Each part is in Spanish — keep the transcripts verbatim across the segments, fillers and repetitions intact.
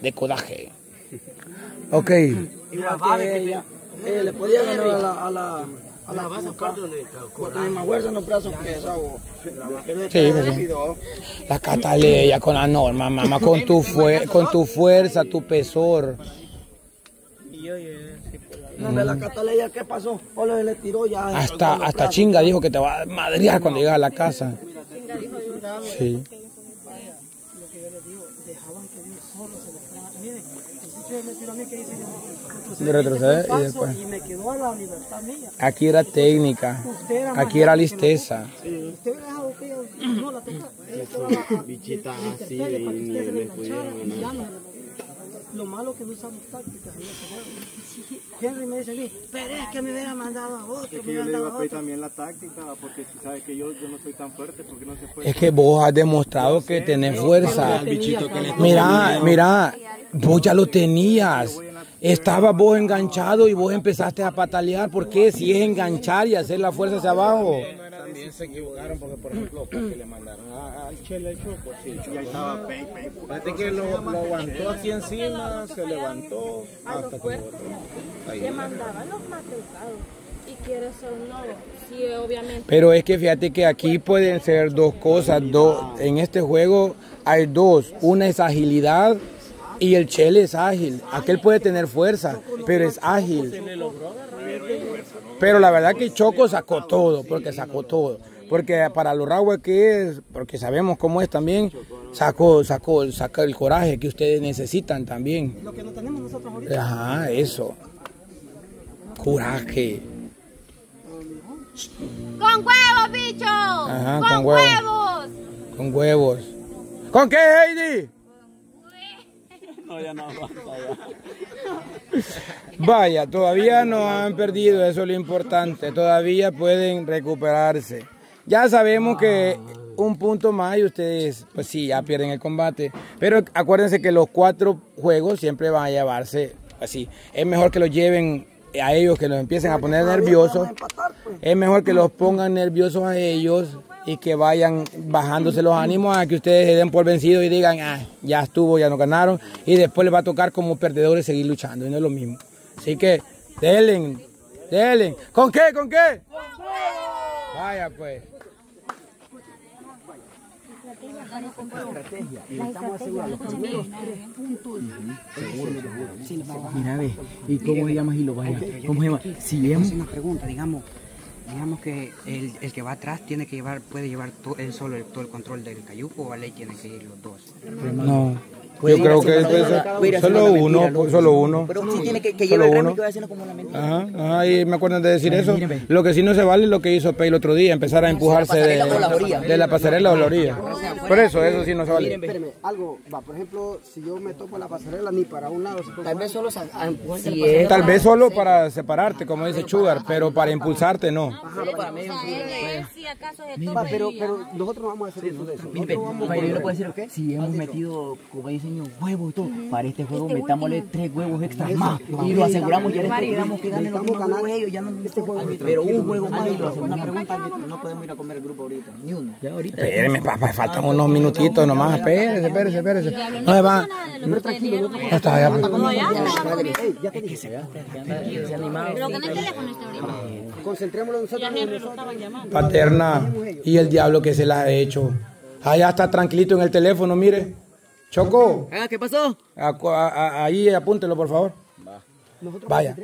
de coraje. Ok. Y la que ella, eh, le podía ganar a la... A la a la base porque mi más fuerza en los brazos pesados. Sí, pues, la Cataleya con la norma, mamá, con tu, fue, con tu fuerza, tu pesor. No, de la Cataleya, ¿qué pasó? Ole le tiró ya. Hasta, hasta chinga dijo que te va a madrear cuando llegas a la casa. Sí. De retroceder y después. Y me quedó a la libertad mía. Aquí era técnica, aquí era listeza. Sí. Usted hubiera dejado que ella no la tocara. Bichita así y ni le pudieron ganar. Lo malo que no usamos tácticas. Henry me dice a mí, pero es que me hubiera mandado a otro. Es que yo le iba a pedir también la táctica, porque si sabe que yo, yo no soy tan fuerte, porque no se puede. Es que vos has demostrado que tenés fuerza. Mira, mira, vos ya lo tenías. Estabas vos enganchado y vos empezaste a patalear. ¿Por qué? Si es enganchar y hacer la fuerza hacia abajo. También se equivocaron porque, por ejemplo, porque le mandaron al Chele el Choco. Sí, ya estaba pey, pey. Fíjate que lo, lo aguantó aquí encima, se levantó hasta que botó. Le mandaban los más educados. Y quiere ser un nuevo. Sí, obviamente. Pero es que fíjate que aquí pueden ser dos cosas. Dos, en este juego hay dos. Una es agilidad. Y el Chele es ágil. Aquel puede tener fuerza, pero es ágil. Pero la verdad que Choco sacó todo, porque sacó todo. Porque para los Raguas que es, porque sabemos cómo es también, sacó, sacó, sacó el coraje que ustedes necesitan también. Lo que no tenemos nosotros ahorita. Ajá, eso. Coraje. ¡Con huevos, bicho! Ajá, ¡Con, con huevos. huevos! Con huevos. ¿Con qué, Heidi? No, ya no basta ya. Vaya, todavía no han perdido, eso es lo importante. Todavía pueden recuperarse. Ya sabemos que un punto más y ustedes, pues sí, ya pierden el combate. Pero acuérdense que los cuatro juegos siempre van a llevarse así. Es mejor que los lleven a ellos, que los empiecen a poner nerviosos. Es mejor que los pongan nerviosos a ellos y que vayan bajándose los ánimos a que ustedes se den por vencidos y digan, ah, ya estuvo, ya no ganaron. Y después les va a tocar como perdedores seguir luchando, y no es lo mismo. Así que, denle, denle. ¿Con qué? ¿Con qué? Vaya pues. Mira, ve, ¿y cómo se llama Gilo? Vaya, ¿cómo se llama? Si vemos una pregunta, digamos, digamos que el, el que va atrás tiene que llevar, puede llevar to, él solo el, todo el control del cayuco, o Valey tiene que ir los dos. No. Yo creo que es solo uno, solo uno. Pero sí tiene que, que llevar el remo y que vaya haciendo como la mentira. Ajá, ajá, y me acuerdan de decir eso. Lo que sí no se vale es lo que hizo Pei el otro día, empezar a empujarse de, de la pasarela o la orilla. Por eso, eso sí no se vale. Espérame, algo va, por ejemplo, si yo me topo la pasarela ni para un lado. Tal vez solo si Tal vez solo para separarte, como dice Sugar, pero para impulsarte no. Solo para medio. Pero, pero nosotros vamos a hacer eso de eso. Mire, yo le puedo decir, ¿qué? Si hemos metido, como diseño, huevos y todo, para este juego metámosle tres huevos extras más y lo aseguramos, ya les quedamos que ganen los huevos ellos, ya no este juego, pero un juego más y lo hacemos. Una pregunta, no podemos ir a comer el grupo ahorita, ni uno. Ya ahorita. Espérenme, papá, faltan unos minutitos nomás, espérese, espérese, espérese. No se va. No está ya. Ya te dije. Pero con el teléfono está ahorita. Concentrémonos nosotros. Paterna, y el diablo que se la ha hecho. Allá está tranquilito en el teléfono, mire. Choco. Ah, ¿qué pasó? A, a, a, ahí apúntelo, por favor. Nosotros Vaya.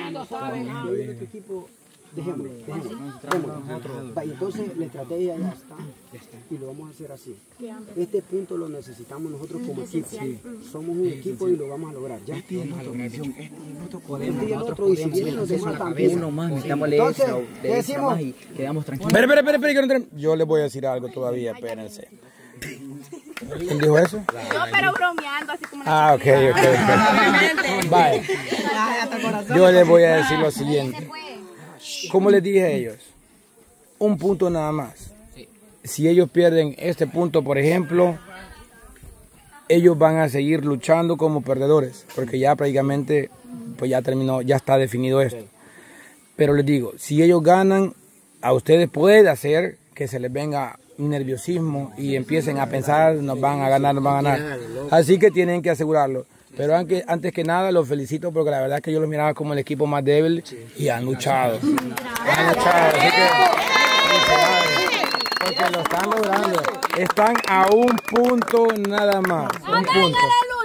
Dejémoslo, dejémoslo. Va, entonces la estrategia ya está, y lo vamos a hacer así. Este punto lo necesitamos nosotros como equipo. Somos un equipo y lo vamos a lograr. Ya Este es nuestra misión, este es nuestro poder. Este y el Nosotros otro, y si podemos, vienen los demás también. uno más, metámosle Entonces, extra, ¿qué de extra decimos? más y quedamos tranquilos. Espera, espera, espera, que no entre- Yo les voy a decir algo todavía, espérense. ¿Quién dijo eso? No, pero bromeando, así como... Ah, ok, ok, ok. Vale. Yo les voy a decir lo siguiente. Como les dije a ellos, un punto nada más. Si ellos pierden este punto, por ejemplo, ellos van a seguir luchando como perdedores, porque ya prácticamente pues ya terminó, ya está definido esto. Pero les digo, si ellos ganan, a ustedes puede hacer que se les venga un nerviosismo y empiecen a pensar, nos van a ganar, nos van a ganar. Así que tienen que asegurarlo. Pero antes, antes que nada los felicito porque la verdad es que yo los miraba como el equipo más débil y han luchado. Han luchado, así que porque lo están logrando. Están a un punto nada más. Un punto.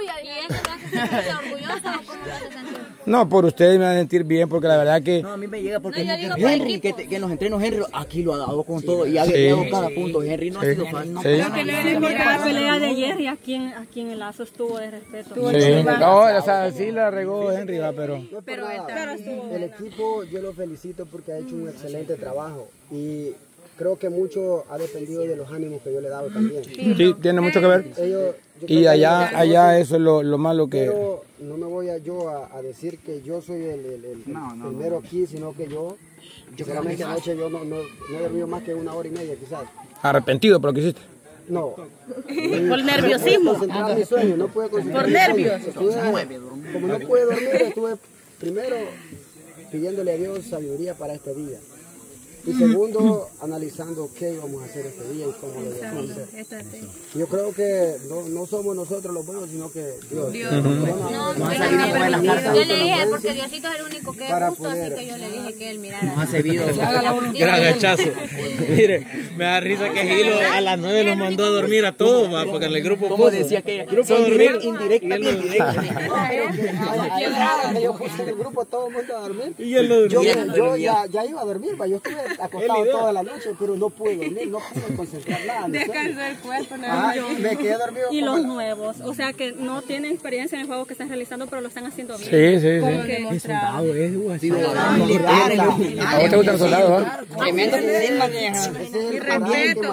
No, por ustedes me van a sentir bien porque la verdad que... No, a mí me llega porque no, Henry, que, que en los entrenos Henry aquí lo ha dado con todo y ha guerreado sí. cada punto. Henry no sí. ha sido fácil. No, sí. La pelea de Jerry aquí en, aquí en el lazo estuvo de respeto. Sí. No, o sea, sí la regó Henry, va, pero... No, pero, pero estuvo el equipo yo lo felicito porque ha hecho un excelente trabajo y... Creo que mucho ha dependido de los ánimos que yo le he dado también. Sí, tiene mucho que ver. Ellos, y allá, allá eso es lo, lo malo que... Pero no me voy a yo a, a decir que yo soy el, el, el no, no, primero no. aquí, sino que yo, sinceramente anoche yo no, no, no he dormido más que una hora y media quizás. ¿Arrepentido por lo que hiciste? No. Por nerviosismo. Concentrar mi sueño, no pude concentrar Por nervios. Estuve, como no pude dormir, estuve primero pidiéndole a Dios sabiduría para este día. Y segundo, analizando qué íbamos a hacer este día y cómo lo íbamos a hacer. Yo creo que no, no somos nosotros los buenos, sino que Dios. Dios. Uh-huh. No, no, no, yo le dije, porque Diosito es el único que es justo, así que yo le dije que él mirara. Nos ha servido. Gran hachazo. Mire, me da risa que Gilo a las nueve los mandó a dormir a todos, va, porque en el grupo ¿Cómo decía que grupo dormir indirecta y indirecta. Yo puse en el grupo todo el mundo a dormir. Y él lo yo, yo ya, ya iba a dormir, yo estuve acostado toda la noche, pero no pude dormir, no pude concentrar nada. Descansó el cuerpo, ¿no? Ah, me quedé dormido. Y los nuevos, o sea que no tienen experiencia en el juego que están realizando, pero lo están haciendo bien. Sí, sí, como sí. demostrado. ¿A vos te gustan los soldados? Tremendo Y respeto.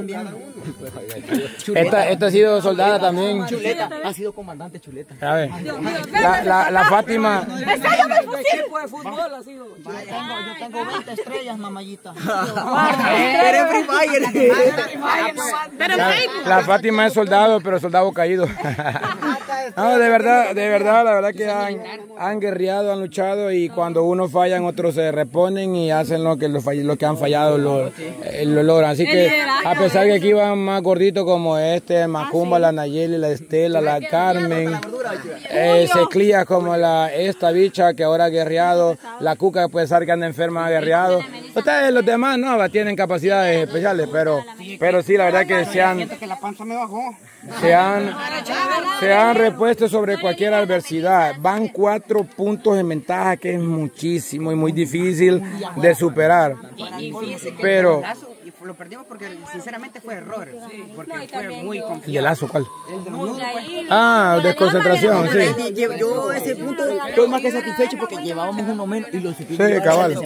Esta, esta ha sido soldada también. Chuleta, ha sido comandante Chuleta. A ver, la, la, la Fátima. equipo de fútbol ha sido. Yo tengo veinte estrellas, mamayita. Pero Free Fire. La, la Fátima es soldado, pero soldado caído. No, de verdad, de verdad, la verdad que han, han guerreado, han luchado y cuando uno falla, otros se reponen y hacen lo que, lo, lo que han fallado, lo, lo logran. Así que a pesar que aquí van más gorditos como este, Macumba, la Nayeli, la Estela, la Carmen, eh, Seclía como la esta bicha que ahora ha guerreado, la Cuca que puede ser que anda enferma ha guerreado. Ustedes los demás no, tienen capacidades especiales, pero, pero sí, la verdad que se han, se han, se han repuesto sobre cualquier adversidad. Van cuatro puntos en ventaja, que es muchísimo y muy difícil de superar. Pero lo perdimos porque sinceramente fue error, porque fue muy complicado. ¿Y el lazo cuál? Ah, desconcentración, sí. Yo ese punto estoy más que satisfecho porque llevábamos uno menos y lo supimos. Sí, cabal.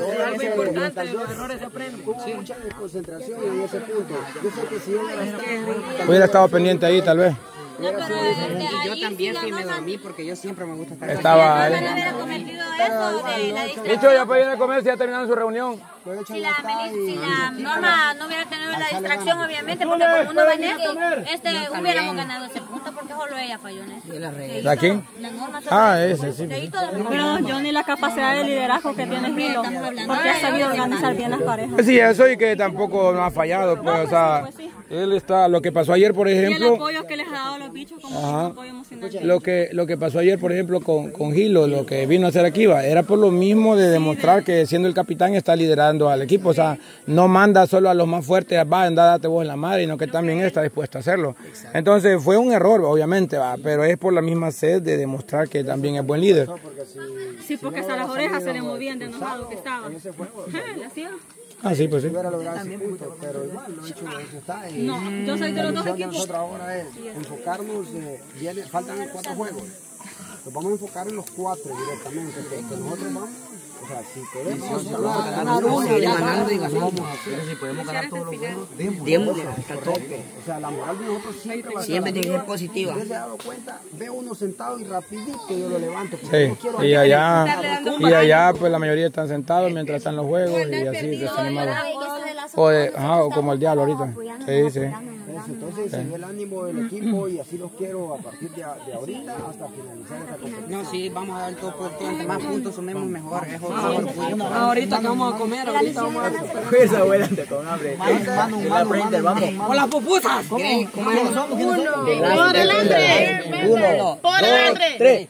Hubo mucha desconcentración en ese punto. Yo sé que si él hubiera estado pendiente ahí, tal vez. No, pero y yo también sí me dormí porque yo siempre me gusta estar estaba ahí. Dicho, ya pueden ir a comer si ya terminaron su reunión. Si la, si la Norma no hubiera tenido la distracción, obviamente, porque como uno va en esto, este, hubiéramos ganado ese punto porque solo ella falló en eso. ¿La quién? La Norma. Ah, ese, sí. Pero yo ni la capacidad de liderazgo que tiene Gilo, porque ha sabido organizar bien las parejas. Sí, eso y que tampoco no ha fallado, pues, o sea, él está, lo que pasó ayer, por ejemplo. Y el apoyo que les ha dado a los bichos como un apoyo emocional. Lo que, lo que pasó ayer, por ejemplo, con, con Gilo, lo que vino a hacer aquí, va, era por lo mismo de demostrar que siendo el capitán está liderando al equipo, o sea, no manda solo a los más fuertes, va, anda, date vos en la madre, sino que también está dispuesto a hacerlo. Entonces fue un error, obviamente, va, pero es por la misma sed de demostrar que también es buen líder. Sí, porque hasta las orejas se le movían de enojado que estaba. ¿Le hacía? Ah, sí, pues sí. Pero igual, lo hecho está. Y no, yo soy de los dos equipos. Nosotros ahora es enfocarnos, eh, viene, faltan cuatro juegos. Nos vamos a enfocar en los cuatro directamente, porque nosotros vamos, o sea, si podemos ganar uno, ganando y ganamos, si podemos ganar todos los juegos, démosle hasta el tope. O sea, la moral de nosotros siempre va a siempre tiene que ser positiva. Yo se he dado cuenta, veo uno sentado y rapidito yo lo levanto. Sí, y allá, y allá pues la mayoría están sentados mientras están los juegos y así desanimados. O, de, ajá, o como el diablo ahorita. Sí, sí. Entonces se ve el ánimo del equipo y así los quiero a partir de, de ahorita hasta finalizar esta competición. No, sí, vamos a dar todo por todo. Entre más puntos sumemos mejor. Es ahorita que vamos a comer, ahorita vamos a comer. Esa abuela te con hambre. Mano, mano, mano. ¡Con las pupusas! ¿Cómo somos? ¿Quiénes somos? ¡Por el hambre! Uno, ¡Por el hambre! tres.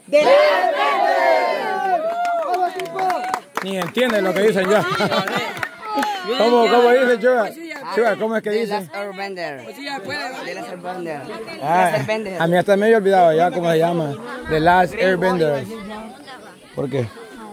Ni entienden lo que dicen ya. ¿Cómo, cómo dice Chuga? Chuga, ¿cómo es que dice? Airbender. De las Airbender. Ah, a mí hasta me había olvidado ya cómo se llama. The Last Airbender. ¿Por qué?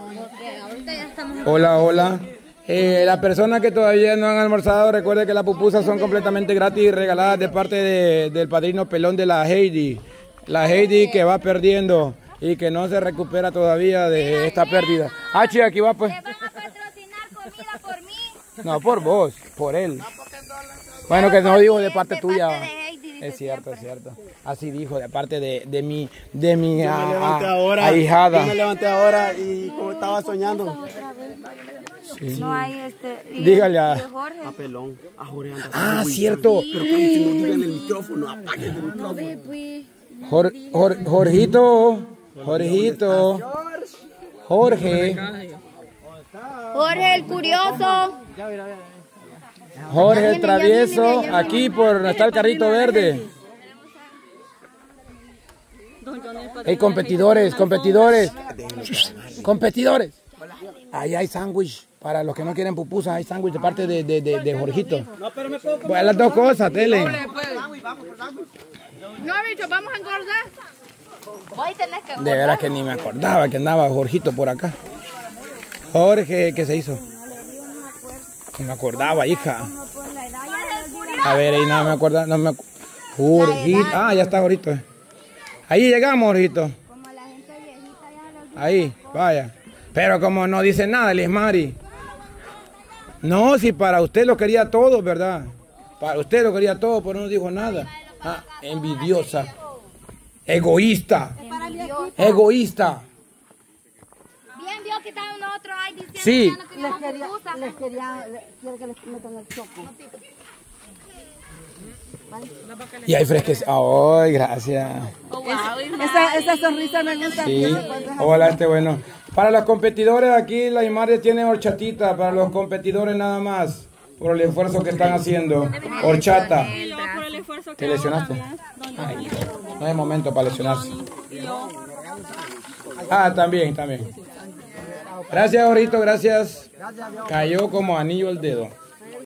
Hola, hola. Eh, las personas que todavía no han almorzado, recuerden que las pupusas son completamente gratis y regaladas de parte de, del padrino pelón de la Heidi. La Heidi que va perdiendo y que no se recupera todavía de esta pérdida. Ah, chica, aquí va pues. ¿Te van a patrocinar comida por mí? No, por vos, por él. Bueno, que no digo de parte tuya. Es cierto, es cierto. Así dijo, de parte de, de mi, de mi Yo me levanté a- ahora, ahijada. yo me levanté ahora y como estaba soñando. Sí. No hay este... y- Dígale a- y Jorge. A pelón, a Jorge anda. Ah, cierto. Pero que si no digan el micrófono, apaguen el micrófono. No ve, pues. Jor, Jor- Jorgito, Jorgito, Jorge, Jorge el curioso. Jorge el travieso, aquí por donde está el carrito verde. Hey, competidores, competidores, competidores. Ahí hay sándwich. Para los que no quieren pupusas, hay sándwich de parte de, de, de, de Jorgito. Pues las dos cosas, tele. No, bicho, vamos a engordar. Hoy tenés que... De veras que ni me acordaba que andaba Jorgito por acá. Jorge, ¿qué se hizo? No me acordaba, hija. A ver, ahí no me acordaba. No me acu- Jorgito. Ah, ya está Jorgito. Ahí llegamos, Jorgito. Ahí, vaya. Pero como no dice nada, Lismari. No, si para usted lo quería todo, ¿verdad? Para usted lo quería todo, pero no dijo nada. Ah, envidiosa. Egoísta. Egoísta. Bien, vio que está uno otro ahí diciendo Sí. que ya no queríamos pupusas. Les quería, quiero que les metan el choco. Y hay fresques. Ay, gracias. Esa, esa sonrisa me gusta. Sí. Hola, este bueno. Para los competidores aquí, la Imare tiene horchatita. Para los competidores nada más. Por el esfuerzo que están haciendo. Horchata. ¿Te lesionaste? Ay, no hay momento para lesionarse. Ah, también, también. Gracias, Jorito, gracias. Cayó como anillo al dedo.